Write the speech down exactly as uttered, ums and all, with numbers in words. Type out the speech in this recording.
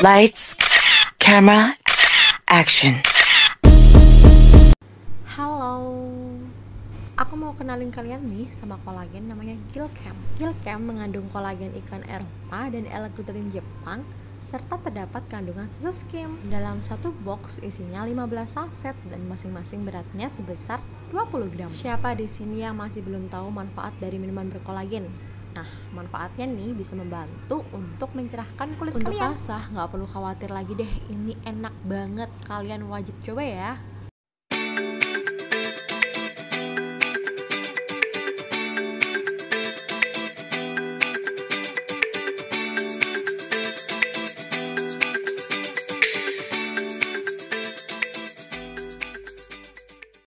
Lights, camera, action. Halo, aku mau kenalin kalian nih sama kolagen namanya Gilcam. Gilcam mengandung kolagen ikan Eropa dan L-glutenin Jepang, serta terdapat kandungan susu skim. Dalam satu box isinya lima belas saset dan masing-masing beratnya sebesar dua puluh gram. Siapa di sini yang masih belum tahu manfaat dari minuman berkolagen? Nah, manfaatnya nih bisa membantu untuk mencerahkan kulit Untuk kalian. rasa nggak perlu khawatir lagi deh, ini enak banget, kalian wajib coba ya.